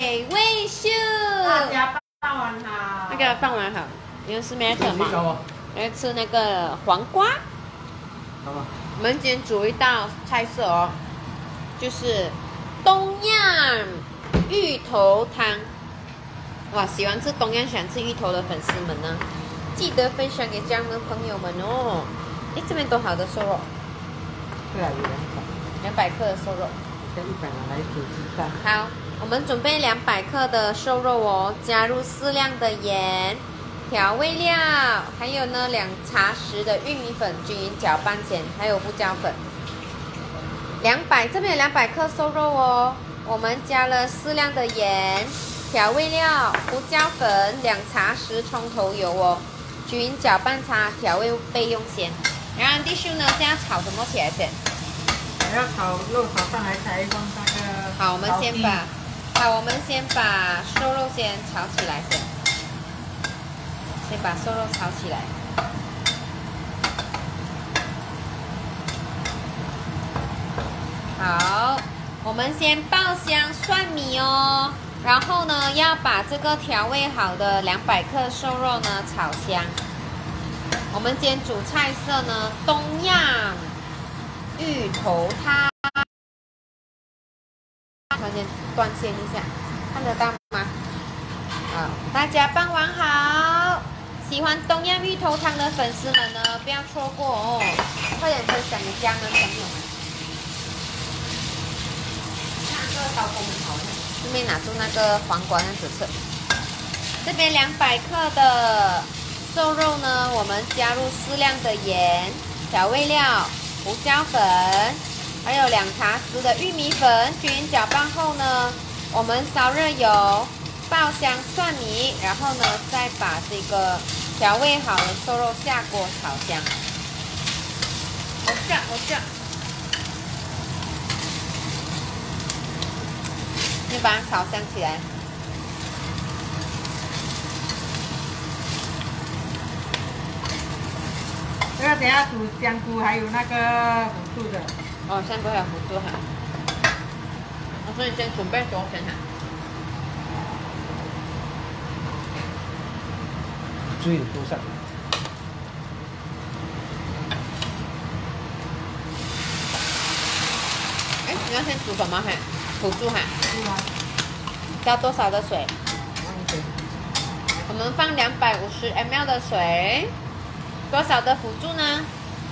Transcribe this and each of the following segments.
味秀， 大家傍晚好。 那个傍晚好，因为是 Matt 嘛，来吃那个黄瓜。 好吧。 我们今天煮一道菜色哦，就是东阳芋头汤。哇，喜欢吃东阳、喜欢吃芋头的粉丝们呢，记得分享给家人朋友们哦。哎，这边多好的瘦肉。 对啊，有200 克的瘦肉。 跟100拿来煮鸡蛋。 好，我们准备200克的瘦肉哦，加入适量的盐、调味料，还有呢2茶匙的玉米粉，均匀搅拌前，还有胡椒粉。这边有200克瘦肉哦，我们加了适量的盐、调味料、胡椒粉2茶匙葱头油哦，均匀搅拌调味备用先。然后弟兄呢，现在炒什么起来先？ 我要炒肉炒上来才放那个。 好，我们先把瘦肉先炒起来先把瘦肉炒起来。好，我们先爆香蒜米哦，然后呢要把这个调味好的200克瘦肉呢炒香。我们今天煮菜色呢，东阳芋头汤。先断线一下，看得到吗？好，大家傍晚好！喜欢东阳芋头汤的粉丝们呢，不要错过哦，快点分享给家人朋友们。那个刀工很好看，顺便拿出那个黄瓜这样子吃。这边200克的瘦肉呢，我们加入适量的盐、调味料、胡椒粉。还有2茶匙的玉米粉，均匀搅拌后呢，我们烧热油，爆香蒜米，然后呢，再把这个调味好的瘦肉下锅炒香。我这，先把它炒香起来。 这个等下煮香菇，还有那个辅助的。 哦，香菇还有辅助哈。所以先准备多少哈？ 注意多少？ 哎，你要先煮什么哈？辅助哈？ 是啊。 加多少的水？我们放250 ml 的水。多少的辅助呢？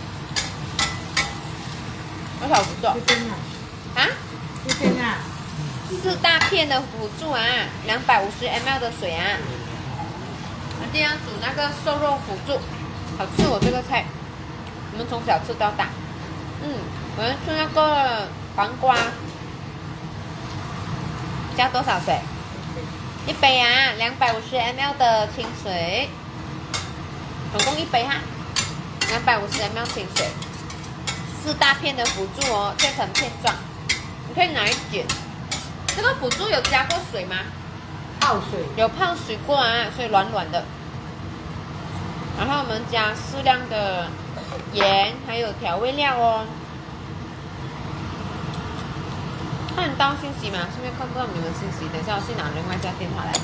多少辅助？啊 ？4片啊 ？4大片的辅助啊，250 ml 的水啊。一定要煮那个瘦肉辅助，好吃我这个菜，我们从小吃到大。我要吃那个黄瓜，加多少水？1杯啊，250 ml 的清水，总共1杯哈，250 ml 清水。4大片的辅助哦，切成片状，你可以拿来卷。这个辅助有加过水吗？ 泡水。 有泡水过啊，所以软软的。然后我们加适量的盐，还有调味料哦。看得到信息吗？是不是看不到你们信息？等一下我去拿另外一家电话来。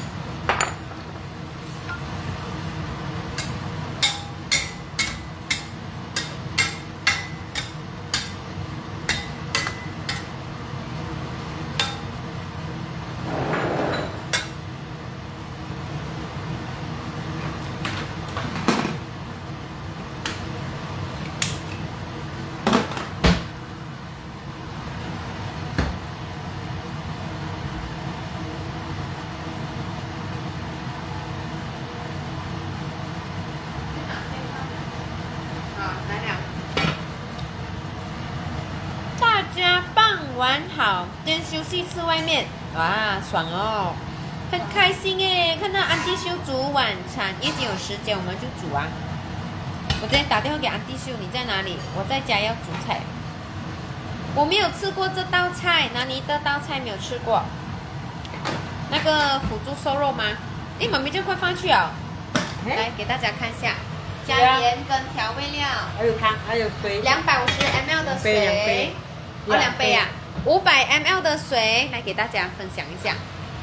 大家傍晚好，今天休息吃外面，哇，爽哦，很开心耶！看到安迪秀煮晚餐，已经有时间我们就煮啊。我今天打电话给安迪秀，你在哪里？我在家要煮菜。我没有吃过这道菜，哪里的道菜没有吃过？那个辅助瘦肉吗？哎，妈咪就快放去哦。来给大家看一下，加盐跟调味料， 还有汤，还有水。 250 ml 的水，2杯啊，500 ml 的水，来给大家分享一下。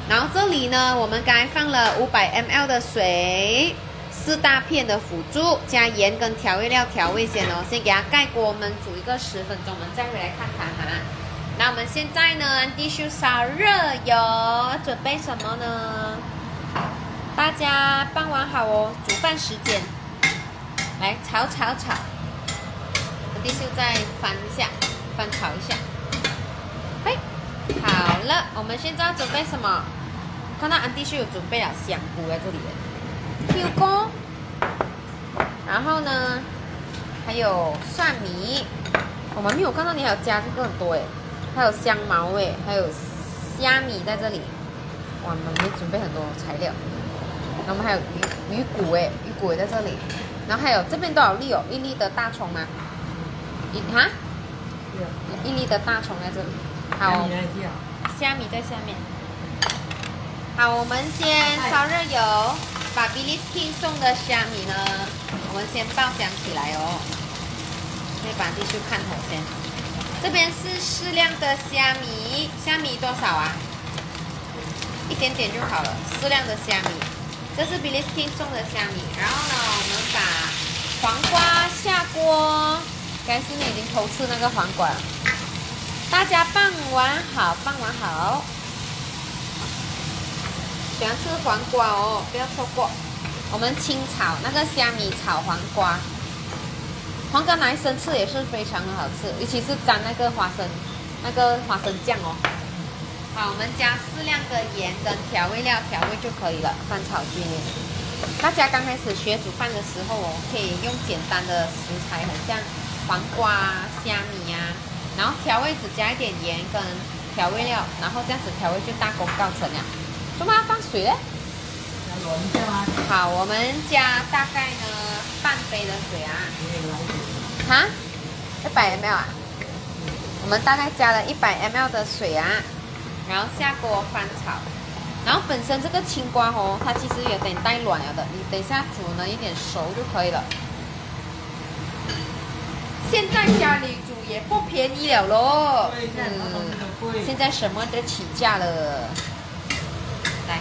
然后这里呢，我们刚才放了500ml 的水，4大片的腐竹，加盐跟调味料调味先哦，先给它盖锅，我们煮一个10分钟，我们再回来看看哈。那我们现在呢，继续烧热油，准备什么呢？大家傍晚好哦，煮饭时间，来炒。继续再翻一下，翻炒一下。嘿，好了，我们现在要准备什么？看到安迪秀有准备了香菇在这里的 ，Q 锅，然后呢，还有蒜米。我们没有看到你还有加这个很多哎，还有香茅哎，还有虾米在这里。哇，我们没准备很多材料。然后我们还有鱼骨哎，鱼骨也在这里。然后还有这边多少粒哦？1粒的大葱吗？一粒的大葱在这里。好，虾米在下面。好，我们先烧热油，把 Billy King 送的虾米呢，我们先爆香起来哦。先把继续看头先。这边是适量的虾米，虾米多少啊？一点点就好了，适量的虾米。这是 Billy King 送的虾米，然后呢，我们把黄瓜下锅。刚才是已经偷吃那个黄瓜了。大家傍晚好，傍晚好。喜欢吃黄瓜哦，不要错过。我们清炒那个虾米炒黄瓜，黄瓜拿来生吃也是非常的好吃，尤其是沾那个花生酱哦。好，我们加适量的盐跟调味料调味就可以了，翻炒均匀。大家刚开始学煮饭的时候哦，可以用简单的食材，很像黄瓜、虾米啊，然后调味只加一点盐跟调味料，然后这样子调味就大功告成了。干嘛要放水呢？ 要轮一下吗？ 好，我们加大概呢半杯的水啊。哈？100ml 啊？我们大概加了100ml 的水啊，然后下锅翻炒。然后本身这个青瓜哦，它其实有点带软了的，你等一下煮呢一点熟就可以了。现在家里煮也不便宜了咯，现在什么都起价了。来，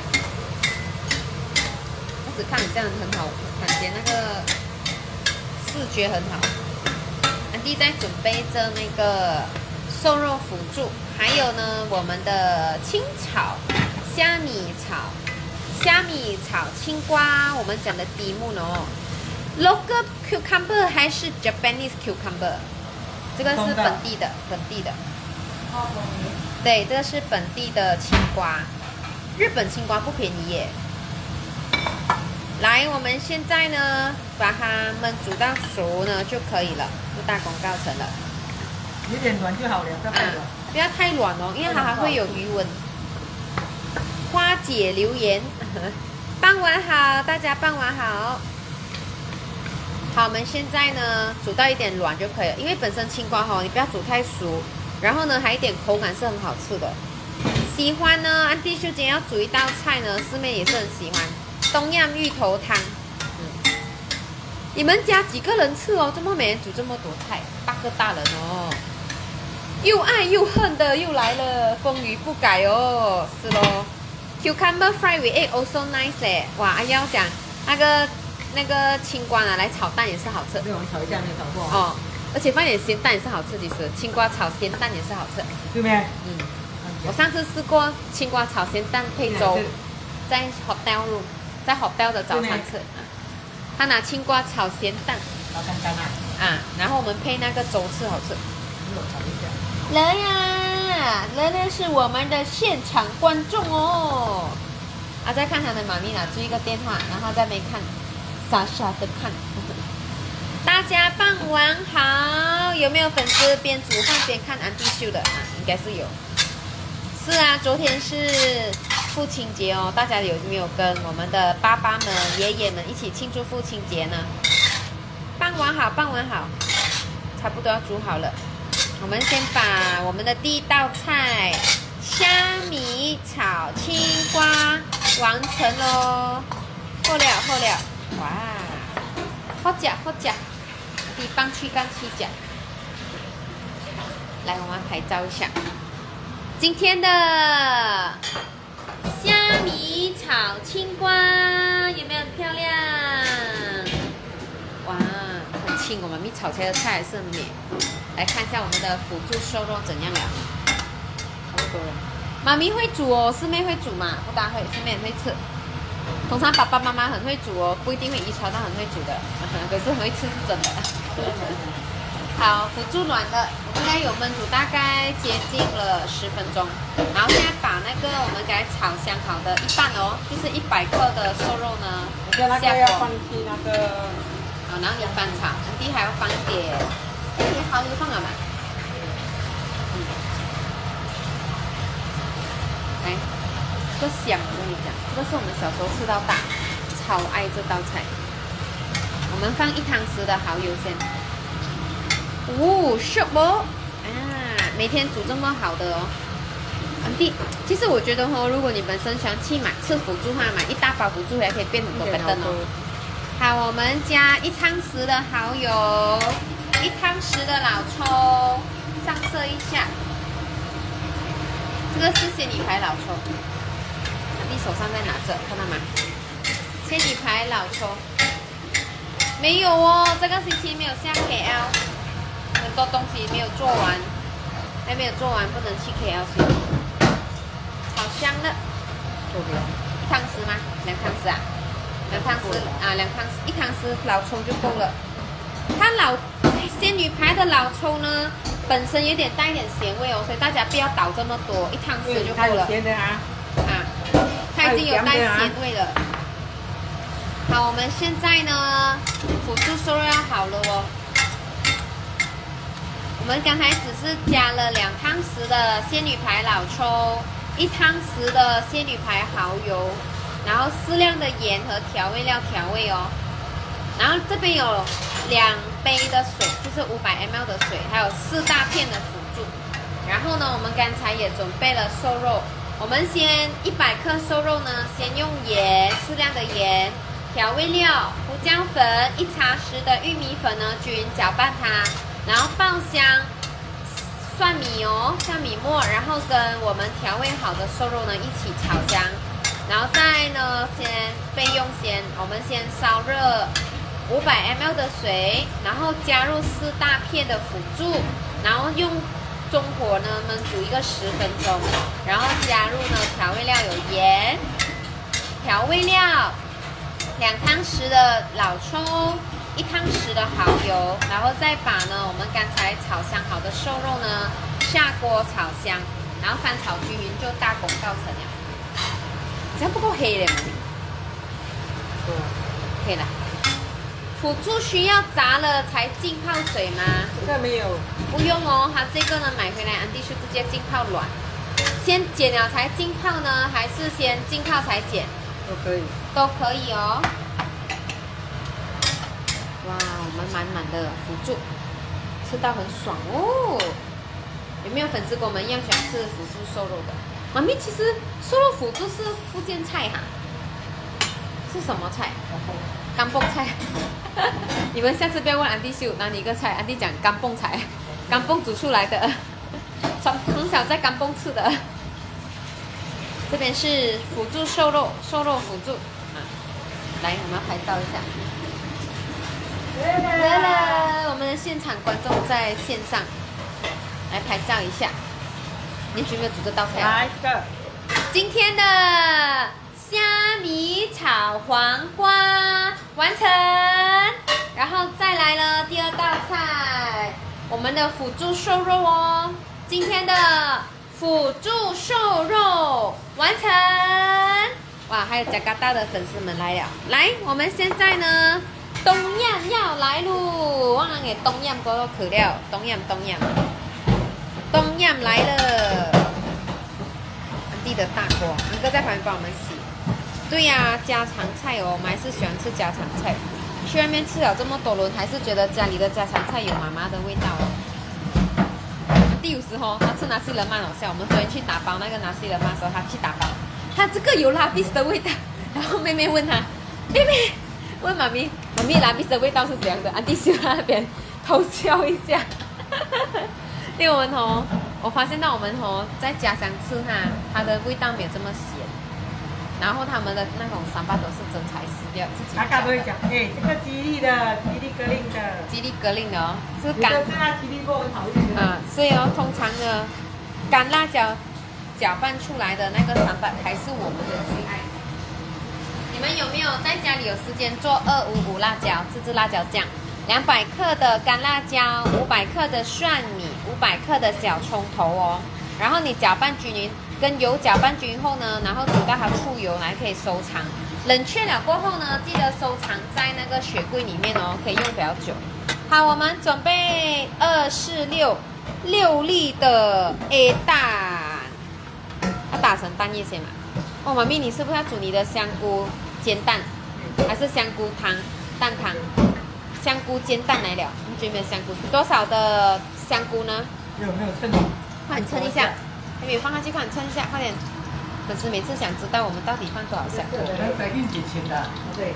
我只看你这样很好，感觉那个视觉很好。安迪在准备着那个瘦肉腐竹，还有呢我们的清炒虾米炒青瓜，我们讲的题目呢 ，local cucumber 还是 Japanese cucumber？ 这个是本地的。对，这个是本地的青瓜。日本青瓜不便宜耶。来，我们现在呢，把它们煮到熟呢就可以了，就大功告成了。 有点软就好了，不要太软。 不要太软哦，因为它还会有余温。花姐留言，傍晚好，大家傍晚好。好，我们现在呢煮到一点软就可以了，因为本身青瓜哦，你不要煮太熟，然后呢还有一点口感是很好吃的。喜欢呢，安迪秀姐要煮一道菜呢，师妹也是很喜欢，东阳芋头汤。你们家几个人吃哦？这么每人煮这么多菜，8个大人哦。又爱又恨的又来了，风雨不改哦，是咯。Cucumber fried with egg also nice 嘞，哇！阿耀讲那个青瓜拿来炒蛋也是好吃。 对，我们炒一下，没有炒过。 哦，而且放点咸蛋也是好吃，其实青瓜炒咸蛋也是好吃。 对不对？ 我上次试过青瓜炒咸蛋配粥，在 hotel 的早餐吃。他拿青瓜炒咸蛋， 炒干干啊。 然后我们配那个粥吃，好吃。来呀，来是我们的现场观众哦。在看他的妈咪拿出一个电话，然后在那边看，傻傻的看。大家傍晚好，有没有粉丝边煮饭边看安迪秀的应该是有。是啊，昨天是父亲节哦，大家有没有跟我们的爸爸们、爷爷们一起庆祝父亲节呢？傍晚好，傍晚好，差不多要煮好了。我们先把我们的第一道菜虾米炒青瓜完成咯，好了，哇，好吃，地方去干去吃。来，我们拍照一下今天的虾炒青瓜，有没有很漂亮？哇，很轻，我妈咪炒起来的菜还是很美。来看一下我们的辅助瘦肉怎样了？差不多了。妈咪会煮哦，师妹会煮嘛？不大会，师妹很会吃。通常爸爸妈妈很会煮哦，不一定会遗传到很会煮的，可是很会吃是真的。好，辅助软的，我们应该有焖煮大概接近了10分钟，然后现在把那个我们给它炒香好的一半哦，就是100克的瘦肉呢， 那个要放进那个， 好，然后你翻炒，安迪还要放一点，你蚝油放了吗？来，这个香，我跟你讲，这个是我们小时候吃到大，超爱这道菜。我们放1汤匙的蚝油先。哦，熟哦！啊，每天煮这么好的哦，安迪。其实我觉得哦，如果你本身喜欢去吃辅助哈，买一大包辅助回来可以变很多白灯哦。好，我们加1汤匙的蚝油，1汤匙的老抽，上色一下。这个是仙女牌老抽，安迪手上在拿着，看到吗？仙女牌老抽。没有哦，这个星期没有下 KL。很多东西没有做完，还没有做完，不能去 KL 吃。炒香了，够不1汤匙吗？2汤匙啊？2汤匙啊，2汤匙，1汤匙老抽就够了。它仙女牌的老抽呢，本身有点带一点咸味哦，所以大家不要倒这么多，1汤匙就够了。 咸的啊。 啊，它已经有带咸味了。好，我们现在呢，辅助瘦肉要好了哦。我们刚才只是加了2汤匙的仙女牌老抽，1汤匙的仙女牌蚝油，然后适量的盐和调味料调味哦。然后这边有2杯的水，就是500 ml 的水，还有4大片的辅助。然后呢，我们刚才也准备了瘦肉，我们先100克瘦肉呢，先用盐，适量的盐，调味料胡椒粉1茶匙的玉米粉呢，均搅拌它。然后爆香蒜米哦，像米末，然后跟我们调味好的瘦肉呢一起炒香，然后再呢先备用先，我们先烧热500 ml 的水，然后加入4大片的辅助，然后用中火呢焖煮一个10分钟，然后加入呢调味料有盐，调味料2汤匙的老抽。1汤匙的蚝油，然后再把呢我们刚才炒香好的瘦肉呢下锅炒香，然后翻炒均匀就大功告成了。这样不够黑嘞，可以了。辅助需要炸了才浸泡水吗？ 这个没有， 不用哦，它这个呢买回来安迪是直接浸泡软。先剪了才浸泡呢，还是先浸泡才剪？ 都可以， 都可以哦。哇，我们满满的辅助，吃到很爽哦！有没有粉丝跟我们一样喜欢吃辅助瘦肉的？妈咪，其实瘦肉辅助是福建菜哈，是什么菜？干蹦菜。你们下次不要问安迪秀哪里一个菜，安迪讲干蹦菜，干蹦煮出来的，从小在干蹦吃的。这边是辅助瘦肉，瘦肉辅助啊，来，我们要拍照一下。来了，我们的现场观众在线上来拍照一下。你有没有煮这道菜？ 来一个， 今天的虾米炒黄瓜完成，然后再来了第2道菜，我们的辅助瘦肉哦。今天的辅助瘦肉完成，哇，还有加拿大的粉丝们来了。来，我们现在呢？冬阴要来喽！我人嘅冬阴嗰個去了，冬阴来了。安迪的大锅，安哥在旁边帮我们洗。对呀、家常菜哦，我们还是喜欢吃家常菜。去外面吃了这么多轮，还是觉得家里的家常菜有妈妈的味道哦。安迪有时候他吃拿西冷曼好笑，我们昨天去打包那个拿西冷曼的时候，他去打包，他这个有拉比斯的味道。然后妹妹问他，妹妹。问妈咪拉比的味道是怎样的？安迪就在那边偷笑一下。因为我们我发现到我们在家乡吃它的味道没有这么咸， 然后他们的那种三八都是真材实料，自己。 大家都会讲，哎，这个吉利的，吉利格令的， 吉利格令的哦，是干。是那吉利锅很好用的。 所以哦，通常呢，干辣椒搅拌出来的那个三八还是我们的最爱。你们有没有在家里有时间做255辣椒自制辣椒酱？200克的干辣椒，500克的蒜米，500克的小葱头哦。然后你搅拌均匀，跟油搅拌均匀后呢，然后煮到它出油来可以收藏。冷却了过后呢，记得收藏在那个雪柜里面哦，可以用比较久。好，我们准备246粒的 A 蛋，要打成蛋液先嘛。哦，妈咪，你是不是要煮你的香菇煎蛋，还是香菇汤蛋汤？香菇煎蛋来了，你觉得有没有香菇？多少的香菇呢？ 有没有称？ 快点称一下，还没有放下去，快点称一下，快点。粉丝每次想知道我们到底放多少香菇。 在运几钱的？对。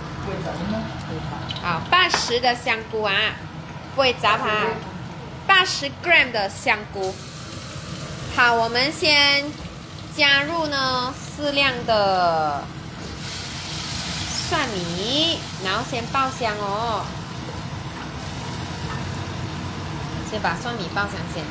好，80的香菇啊，不会杂它，80 gram 的香菇。好，我们先加入呢适量的蒜米，然后先爆香哦。先把蒜米爆香先。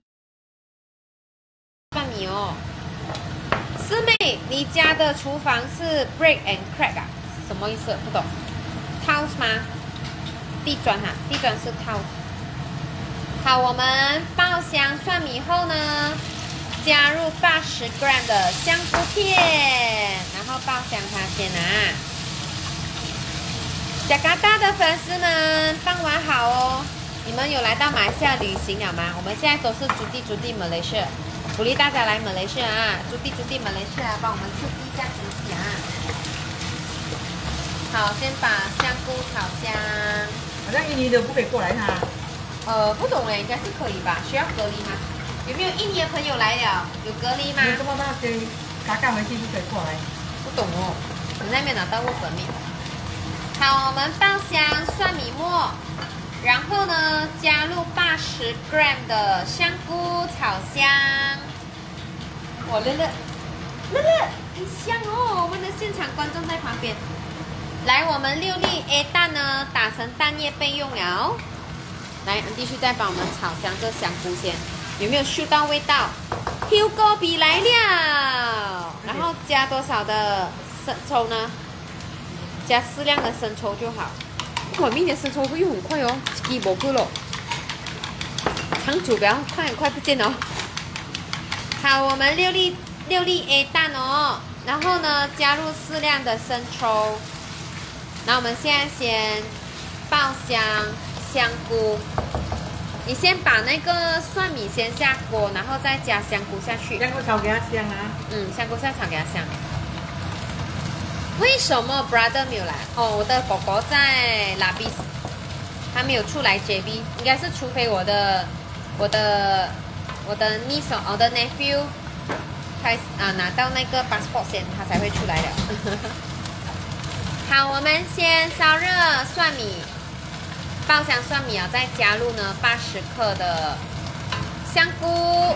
蒜米哦。师妹，你家的厨房是 break and crack 啊？什么意思？不懂。Tiles 吗？地砖哈，地砖是 tiles。好，我们爆香蒜米后呢，加入80 gram 的香菇片，然后爆香它先啊。加拿大的粉丝们，傍晚好哦！你们有来到马来西亚旅行了吗？我们现在都是驻地马来西亚。鼓励大家来马来西亚啊，驻地马来西亚，帮我们刺激一下经济啊！好，先把香菇炒香。 好像印尼的不可以过来哈。 不懂嘞，应该是可以吧？需要隔离吗？有没有印尼的朋友来了？有隔离吗？ 有这么大些，嘎嘎回去就可以过来。 不懂哦，我那边拿到过本命。好，我们爆香蒜米末。然后呢，加入80 gram 的香菇炒香。哇，乐乐，很香哦！我们的现场观众在旁边。来，我们6粒 A 蛋呢，打成蛋液备用了。来，继续再帮我们炒香这香菇先，有没有嗅到味道 ？Hugo 比来了，然后加多少的生抽呢？加适量的生抽就好。哇，明年生抽会用很快哦，一模够了。长煮不要快，很快不见哦。好，我们6粒 A 蛋哦，然后呢加入适量的生抽。那我们现在先爆香香菇，你先把那个蒜米先下锅，然后再加香菇下去。 香菇炒给它香啊。 香菇下炒给它香。为什么 brother 没有来？哦，我的狗狗在拉比，他没有出来 JB， 应该是除非我的 niece 我的 nephew 拿到那个 passport 先，他才会出来的。好，我们先烧热蒜米，爆香蒜米啊，再加入呢80克的香菇，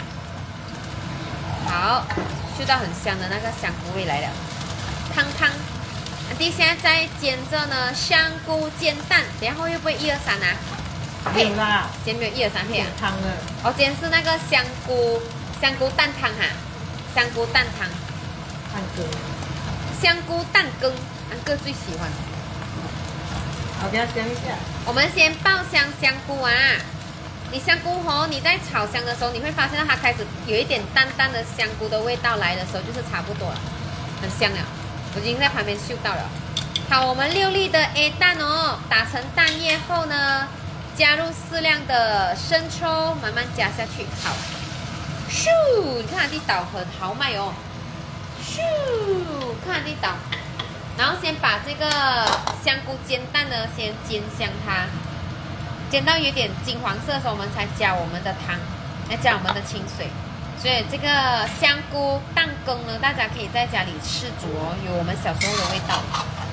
好，嗅到很香的那个香菇味来了。汤，弟现在煎着呢，香菇煎蛋，等下会不会1、2、3啊？ 没有啦， 煎没有1、2、3配啊？ 汤了。 哦，煎是那个香菇蛋汤哈，香菇蛋汤。 蛋羹。 香菇蛋羹，安哥最喜欢。 好，给它香一下。 我们先爆香香菇啊！你香菇你在炒香的时候，你会发现到它开始有一点淡淡的香菇的味道来的时候，就是差不多了，很香了。我已经在旁边嗅到了。好，我们6粒的 A 蛋哦，打成蛋液后呢，加入适量的生抽，慢慢加下去。好，咻！你看它地倒很豪迈哦。咻！看它地倒。然后先把这个香菇煎蛋呢，先煎香它，煎到有点金黄色的时候，我们才加我们的汤，来加我们的清水。所以这个香菇蛋羹呢，大家可以在家里试煮哦，有我们小时候的味道。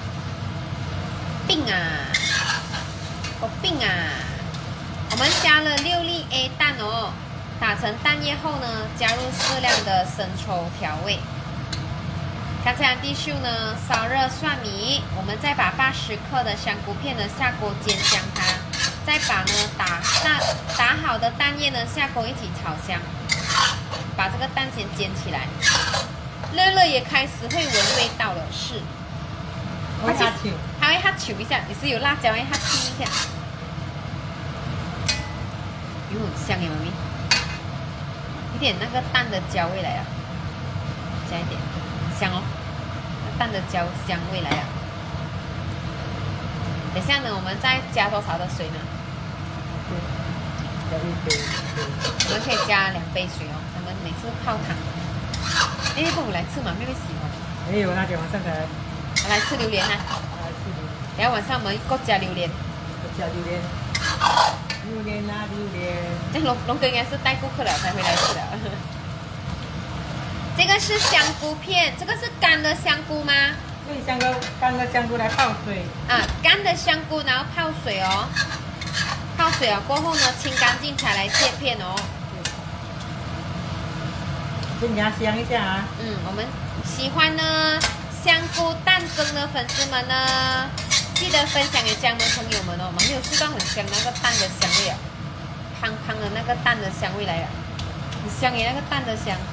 病啊，病啊！我们加了6粒 A 蛋哦，打成蛋液后呢，加入适量的生抽调味。 刚才地秀呢烧热蒜米，我们再把80克的香菇片呢下锅煎香它，再把呢打好的蛋液呢下锅一起炒香，把这个蛋先煎起来。乐乐也开始会闻味道了，是。 会哈球， 它会哈球一下，也是有辣椒会哈气一下。很香耶，妈咪，有点那个蛋的焦味来了，加一点，香哦，蛋的焦香味来了。等一下呢，我们再加多少的水呢？ 加1杯。 我们可以加2杯水哦。我们每次泡汤，哎，不如来吃嘛，妹妹喜欢。 没有，那天晚上才来吃榴莲啊！ 来吃榴莲。 等下晚上我们各加榴莲。 加榴莲。榴莲啊，榴莲。 这龙哥应该是带顾客了才会来吃的。这个是香菇片，这个是干的香菇吗？ 对，干的香菇来泡水。 啊，干的香菇然后泡水哦，泡水了过后呢，清干净才来切片哦。 先给它香一下啊。 我们喜欢呢香菇蛋羹的粉丝们呢，记得分享给家人朋友们哦。我们有吃到很香那个蛋的香味啊，胖胖的那个蛋的香味来了，很香耶，那个蛋的香，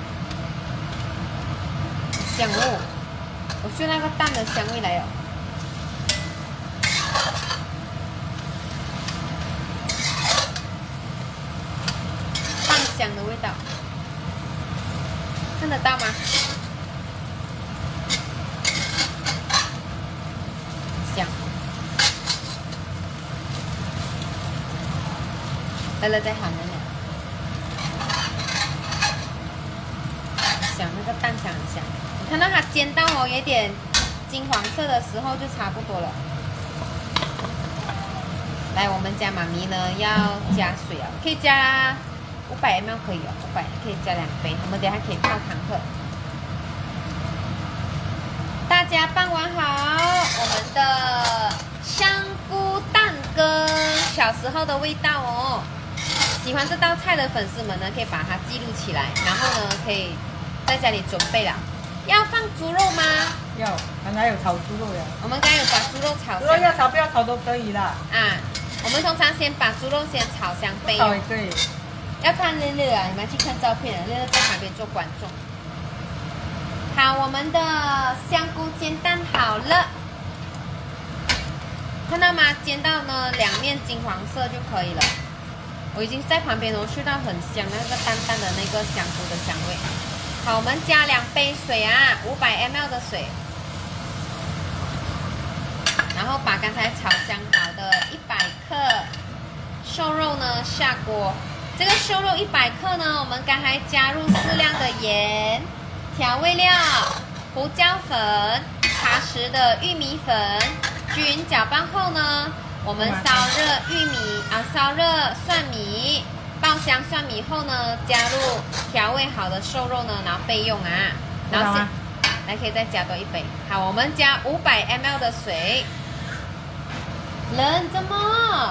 很香哦。我嗅那个蛋的香味来了。蛋香的味道，看得到吗？香。乐乐在喊了呢。香，那个蛋香很香。你看到它煎到哦，有点金黄色的时候就差不多了。来，我们家妈咪呢要加水啊，可以加500 ml 可以哦，500可以加2杯，我们等下可以泡汤喝。大家傍晚好，我们的香菇蛋羹，小时候的味道哦。喜欢这道菜的粉丝们呢，可以把它记录起来，然后呢可以在家里准备了。要放猪肉吗？ 要，刚才有炒猪肉呀。 我们刚才有把猪肉炒香。 猪肉要炒不要炒都可以啦。 啊，我们通常先把猪肉先炒香备炒也可以。 要看乐乐啊，你们去看照片啊，乐乐在旁边做观众。好，我们的香菇煎蛋好了，看到吗？煎到呢2面金黄色就可以了。我已经在旁边嗅到很香那个淡淡的那个香菇的香味。好，我们加2杯水啊，500 ml 的水，然后把刚才炒香好的100克瘦肉呢下锅。这个瘦肉100克呢，我们刚才加入适量的盐、调味料、胡椒粉、茶匙的玉米粉，均搅拌后呢，我们烧热烧热蒜米。爆香蒜米后呢，加入调味好的瘦肉呢，然后备用啊。然后来可以再加多1杯。好，我们加500 ml 的水。人怎么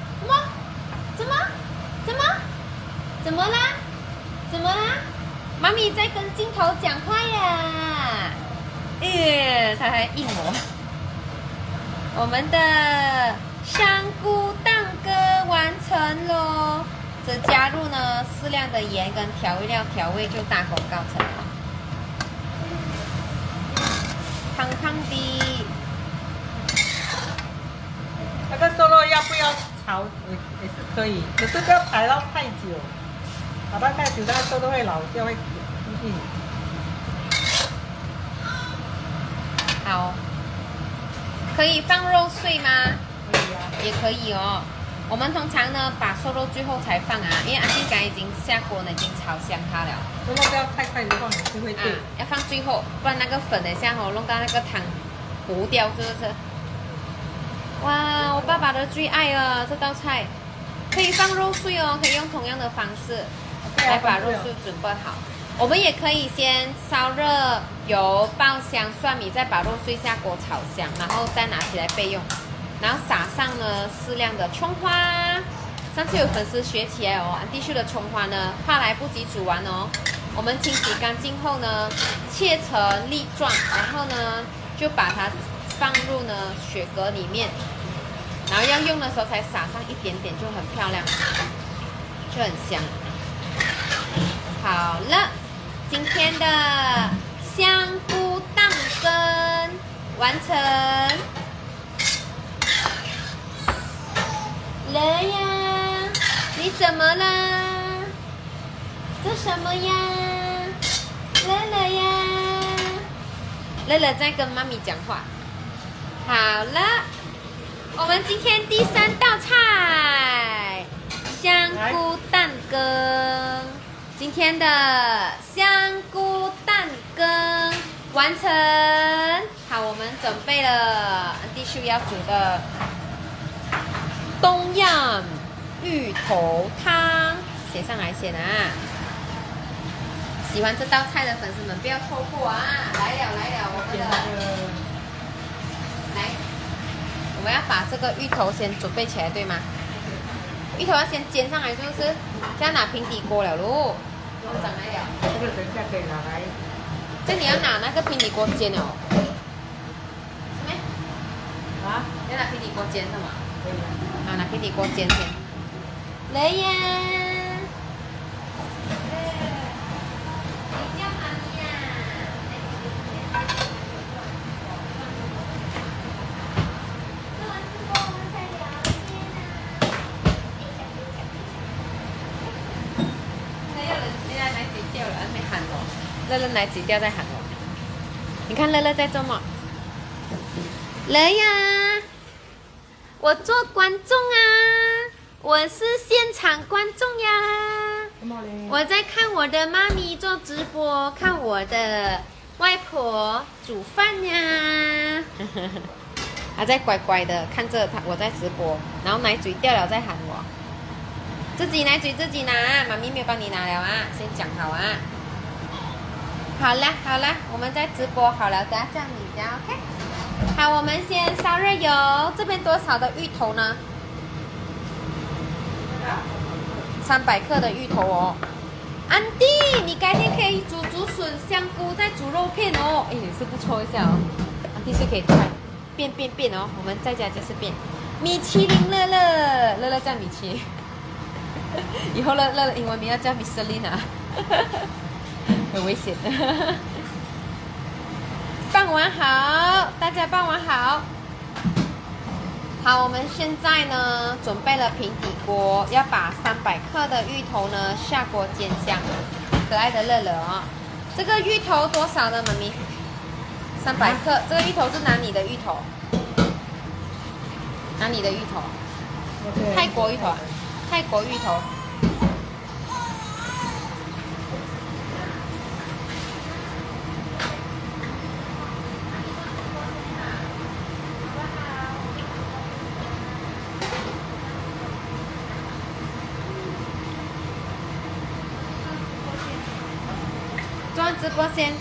啦？怎么啦？妈咪在跟镜头讲话呀。他还应我。我们的香菇蛋羹完成咯。只加入呢适量的盐跟调味料，调味就大功告成了。胖胖的。 那个瘦肉要不要炒也是可以，可是不要排到太久，炒到太久那个瘦肉会老掉，会硬。 好，可以放肉碎吗？ 可以啊， 也可以哦。我们通常呢把瘦肉最后才放啊，因为阿静刚已经下锅了，已经炒香它了。 瘦肉不要太快的放，也是会对。 要放最后，不然那个粉等一下弄到那个汤糊掉，是不是？哇，我爸爸的最爱啊，这道菜可以放肉碎哦，可以用同样的方式来把肉碎准备好。我们也可以先烧热油爆香蒜米，再把肉碎下锅炒香，然后再拿起来备用。然后撒上呢适量的葱花。上次有粉丝学起来哦，安迪秀的葱花呢怕来不及煮完哦， 我们清洗干净后呢，切成粒状，然后呢就把它放入呢雪蛤里面，然后要用的时候才撒上一点点，就很漂亮，就很香。好了，今天的香菇蛋羹完成。乐呀，你怎么了？这什么呀？乐乐呀，乐乐在跟妈咪讲话。好了，我们今天第3道菜香菇蛋羹，今天的香菇蛋羹完成。好，我们准备了安迪秀要煮的东阳芋头汤，写上来先啊！喜欢这道菜的粉丝们不要错过啊！来了，我们的来，我们要把这个芋头先准备起来，对吗？芋头要先煎上来，是不是？现在拿平底锅了喽，我长来了。 这个等一下可以拿来。 这你要拿那个平底锅煎哦。什么？ 啊？ 要拿平底锅煎是吗？ 可以啊。 啊，拿平底锅煎先。来呀！你叫妈咪呀！做完直播我们再聊天啊。那有人现在奶嘴掉了，没喊我。乐乐奶嘴掉在喊我。你看乐乐在做什么？来呀！我做观众啊，我是现场观众呀。我在看我的妈咪做直播，看我的外婆煮饭呀。她在乖乖的看着我在直播，然后奶嘴掉了再喊我。自己奶嘴自己拿，妈咪没有帮你拿了啊，先讲好啊。好了，我们在直播好了，等下叫你这样 OK。好，我们先烧热油。这边多少的芋头呢？300克的芋头哦。安迪，你改天可以煮竹笋、香菇，再煮肉片哦。哎，也是不错一下哦。安迪是可以变哦。我们在家就是变。米其林乐乐叫米奇。以后乐乐英文名要叫 Michelin 啊，很危险。拌完好，大家拌完好。好，我们现在呢准备了平底锅，要把300克的芋头呢下锅煎香。可爱的乐乐哦，这个芋头多少呢，妈咪？300克。这个芋头是哪里的芋头？哪里的芋头？泰国芋头啊，泰国芋头。做完直播先。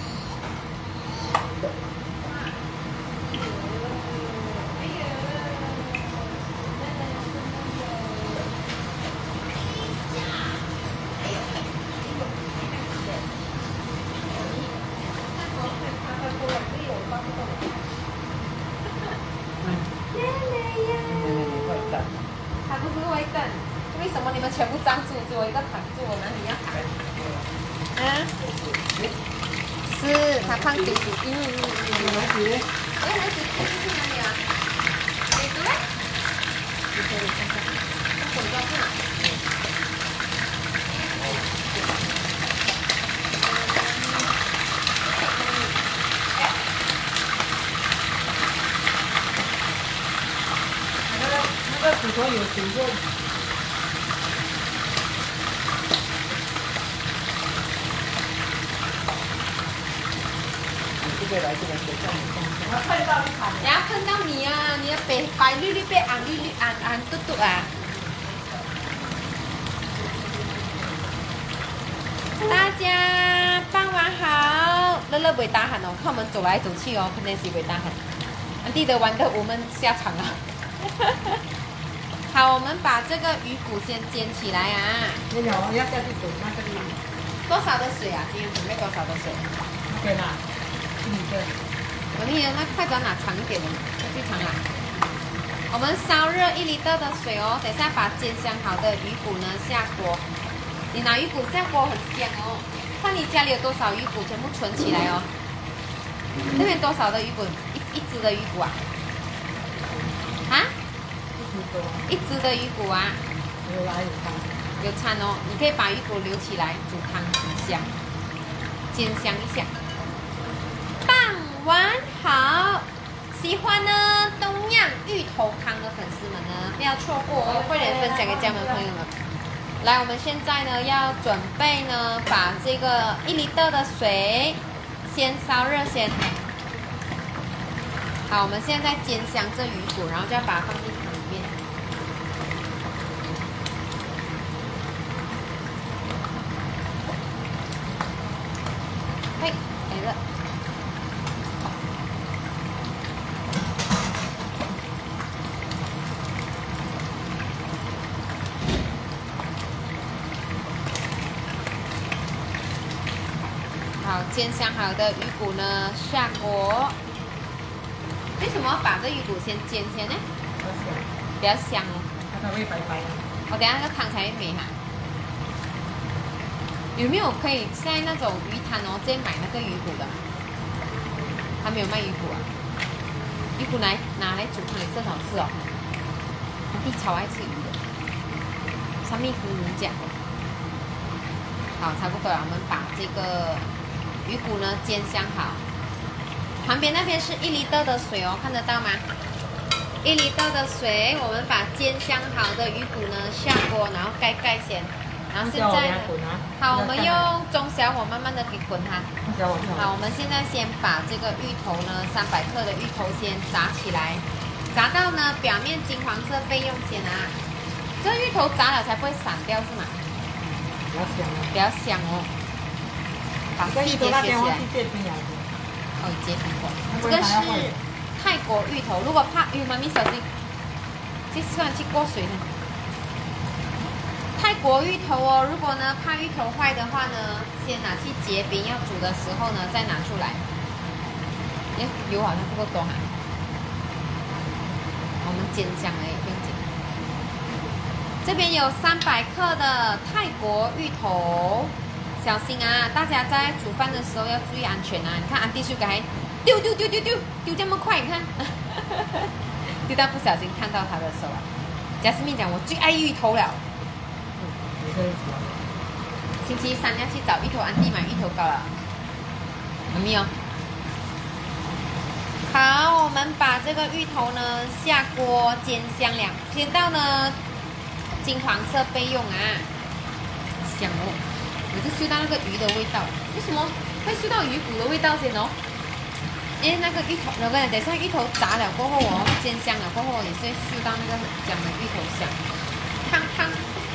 他不是会等，为什么你们全部站住，只有我一个躺住？我哪里要躺？啊？是，他胖嘟嘟。 奶嘴。 哎，奶嘴去哪里啊？奶嘴嘞？滚过去哪？ 那个骨头有煮过。来这边等下碰到你惨， 然后碰到你啊，你的白绿绿变红绿绿红嘟嘟啊！大家傍晚好，乐乐不打喊哦，看我们走来走去哦，肯定是不打喊。安迪的玩的我们下场了。好，我们把这个鱼骨先煎起来啊。 没有，要下去煮那个里。 多少的水啊？今天准备多少的水？ 对啦，1里的。 我那个那筷子要拿长一点的，再去长拿。我们烧热1里的水哦，等一下把煎香好的鱼骨呢下锅。你拿鱼骨下锅很香哦，看你家里有多少鱼骨，全部存起来哦。那边多少的鱼骨？一只的鱼骨啊？啊？1只的鱼骨啊？ 有来有餐。 有餐哦，你可以把鱼骨留起来煮汤，很香，煎香一下。傍晚好。喜欢呢东阳芋头汤的粉丝们呢，不要错过哦，快点分享给家人朋友们。来，我们现在呢要准备呢，把这个1里的水先烧热先。好，我们现在煎香这鱼骨，然后就要把它放进汤里面。嘿，来了。好，煎香好的鱼骨呢下锅。为什么要把这鱼骨先煎先呢？比较香哦。 它会白白的。 我等下那个汤才会美哈。有没有可以在那种鱼摊哦，直接买那个鱼骨的？他没有卖鱼骨啊。鱼骨拿来煮汤也是很好吃哦。我弟超爱吃鱼的。三蜜芙蓉酱。好，差不多了，我们把这个鱼骨呢煎香好。旁边那边是1里的水哦，看得到吗？1里的水，我们把煎香好的鱼骨呢下锅，然后盖先。然后现在呢，好，我们用中小火慢慢的给滚它。好，我们现在先把这个芋头呢，300克的芋头先炸起来，炸到呢表面金黄色备用先啊。这芋头炸了才不会散掉是吗？ 比较香哦。 比较香哦。把细节学起来。哦，接苹果。这个是泰国芋头，如果怕妈咪小心，这吃完去过水呢。泰国芋头哦，如果呢怕芋头坏的话呢，先拿去结冰，要煮的时候呢再拿出来。耶，油好像不够多哈。我们煎香而已，不用紧。这边有300克的泰国芋头。小心啊！大家在煮饭的时候要注意安全啊！你看安迪叔还丢这么快，你看，丢到不小心看到他的手啊！贾斯敏讲我最爱芋头了。星期3要去找芋头安迪买芋头糕了，有没有？好，我们把这个芋头呢下锅煎香煎到呢金黄色备用啊，香哦！我就嗅到那个鱼的味道，为什么会嗅到鱼骨的味道先哦？因为那个芋头，我跟你等一下芋头炸了过后哦，煎香了过后，你是会嗅到那个很香的芋头香，汤。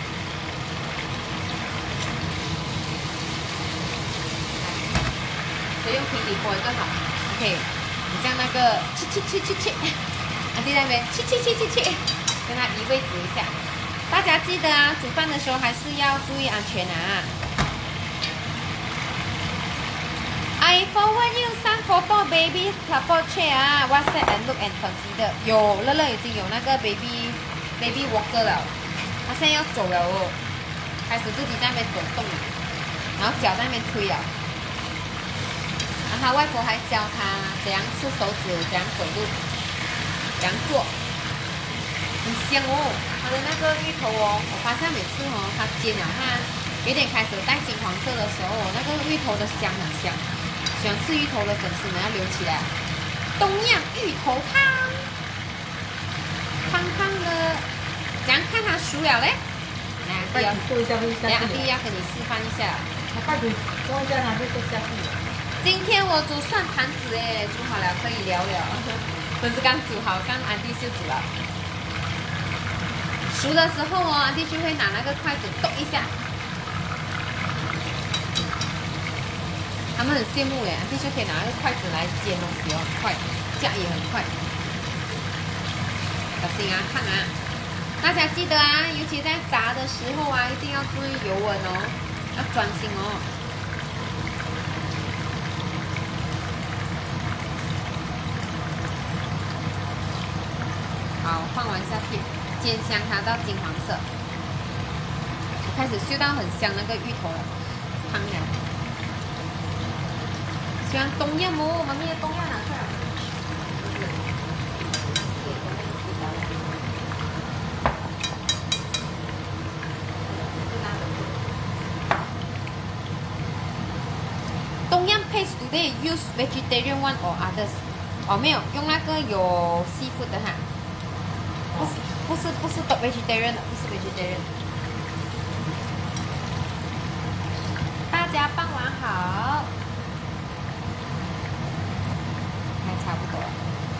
所以用平底锅更好。OK， 你像那个去，啊在那边去，跟它移位置一下。大家记得啊，煮饭的时候还是要注意安全啊。I forward you some photo baby couple chair 啊 ，WhatsApp and look and consider。有乐乐已经有那个 baby walker 了，他现在要走了哦，开始自己在那边走动了，然后脚在那边推了。然后他外婆还教他怎样吃手指，怎样走路，怎样做，很香哦。它的那个芋头哦，我发现每次哦，它煎了它有点开始带金黄色的时候，那个芋头的香很香。喜欢吃芋头的粉丝们要留起来。东阳芋头汤，汤的，怎样看它熟了嘞？来，弟要做一下会下去。 弟要给你示范一下。 筷子做一下它就下去了。 今天我煮蒜盘子哎，煮好了可以聊聊。粉丝刚煮好，刚安迪就煮了。熟的时候哦，安迪就会拿那个筷子剁一下。他们很羡慕耶，安迪就可以拿那个筷子来煎东西哦，很快，夹也很快。小心啊，看啊！大家记得啊，尤其在炸的时候啊，一定要注意油温哦，要专心哦。 好，放完下去，煎香它到金黄色。我开始嗅到很香那个芋头了，汤了。喜欢冬阴哦，妈咪的冬阴拿出来。冬阴 paste today use vegetarian one or others？ 哦，没有，用那个有seafood的哈。不是 vegetarian 的，不是 vegetarian。大家傍晚好，还差不多。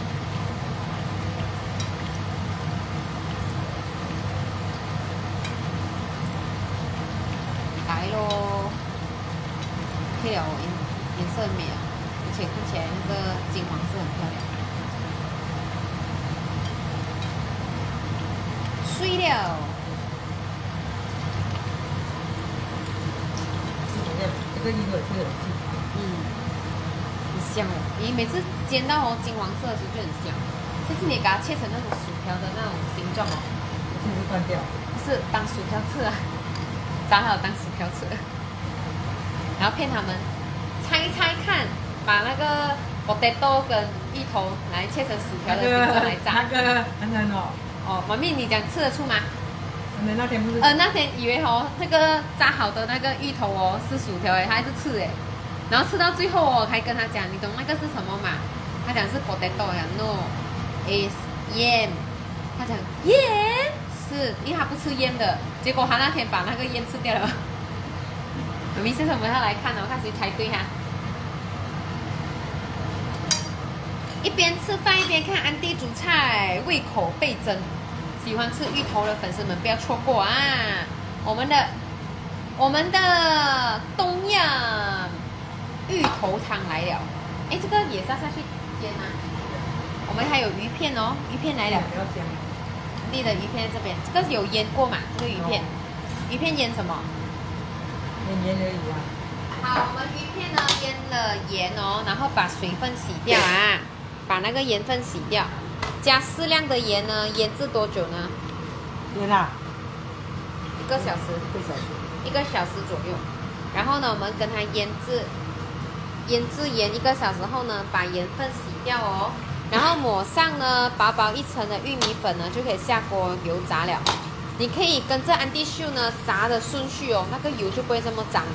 来咯，可以了，颜色很美啊，而且看起来那个金黄色很漂亮。碎了。 这个芋头也是很细。 很香哦！你每次煎到金黄色的时候就很香，甚至你给它切成那种薯条的那种形状哦。 是不是断掉？ 不是当薯条吃啊，炸好当薯条吃，然后骗他们猜看，把那个 potato 跟芋头来切成薯条的形状来炸。 那个很哦。 哦，妈咪，你讲吃得出吗？ 那天不是？ 那天以为哦，那个炸好的那个芋头哦是薯条哎，他还是吃哎，然后吃到最后哦，还跟他讲，你懂那个是什么吗？他讲是 potato 呀 ，no，is yam。他讲盐是，因为他不吃腌的，结果他那天把那个腌吃掉了。妈咪，现在我们要来看哦，看谁猜对哈。一边吃饭一边看安迪煮菜，胃口倍增。喜欢吃芋头的粉丝们不要错过啊！我们的冬阳芋头汤来了。哎，这个也是要下去煎啊。我们还有鱼片哦，鱼片来了。 比较香。 你的鱼片这边，这个有腌过嘛？这个鱼片，鱼片腌什么？ 腌而已啊。 好，我们鱼片呢腌了盐哦，然后把水分洗掉啊。把那个盐分洗掉，加适量的盐呢，腌制多久呢？ 腌啊 1个小时，1个小时左右。然后呢，我们跟它腌制盐1个小时后呢，把盐分洗掉哦。然后抹上呢薄薄一层的玉米粉呢，就可以下锅油炸了。你可以跟着安迪秀呢炸的顺序哦，那个油就不会这么脏。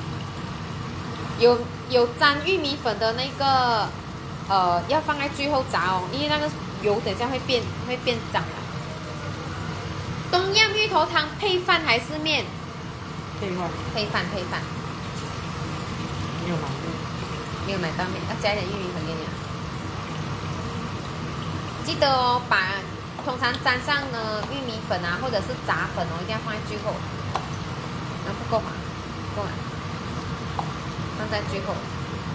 有沾玉米粉的那个。要放在最后炸哦，因为那个油等下会变脏了。冬阴芋头汤配饭还是面？ 配饭。 配饭。 没有买没有买到面，要加一点玉米粉给你。记得哦，通常沾上呢玉米粉啊，或者是炸粉哦，一定要放在最后。那不够嘛？不够嘛？放在最后。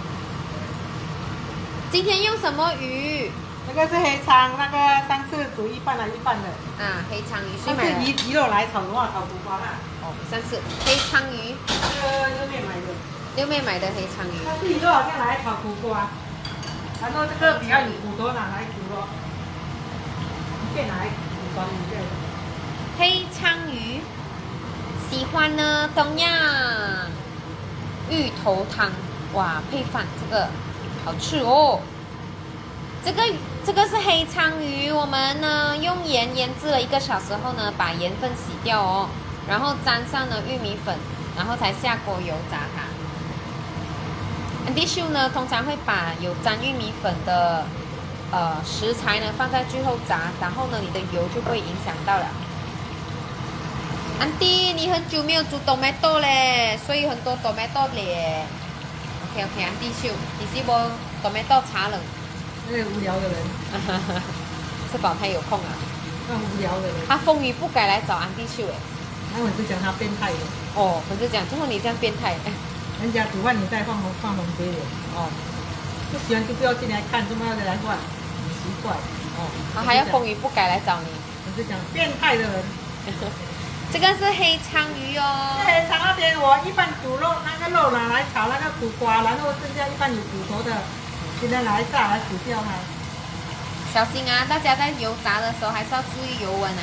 今天用什么鱼？ 那个是黑鲳，那个上次煮一半的。 啊，黑鲳鱼。 上次鱼肉来炒的话，炒苦瓜啦。 哦，上次黑鲳鱼。 那个六妹买的。 六妹买的黑鲳鱼。 上次鱼肉好像来炒苦瓜，然后这个比较有骨头拿来煮咯。变来煮酸鱼对。 黑鲳鱼，喜欢呢，冬阳芋头汤，哇，配饭这个。好吃哦！这个是黑鲳鱼，我们呢用盐腌制了1个小时后呢，把盐分洗掉哦，然后沾上了玉米粉，然后才下锅油炸它。安迪秀呢通常会把有沾玉米粉的食材呢放在最后炸，然后呢你的油就不会影响到了。安迪，你很久没有煮 tomato 嘞，所以很多 tomato 嘞。OK， 安迪秀，你是不tomato茶冷？ 那个无聊的人， 吃饱太有空了。 那无聊的人， 他风雨不改来找安迪秀哎。 那我就讲他变态了。 哦，我是讲，怎么你这样变态？ 人家煮饭你再放红碟的。哦。不喜欢就不要进来看，这么要来换，很奇怪。哦。 他还要风雨不改来找你。 我是讲变态的人。 这个是黑鲳鱼哦。 黑鲳那边我一半煮肉，那个肉拿来炒那个苦瓜，然后剩下一半有骨头的，现在来炸来煮掉它。 小心啊！大家在油炸的时候还是要注意油温啊！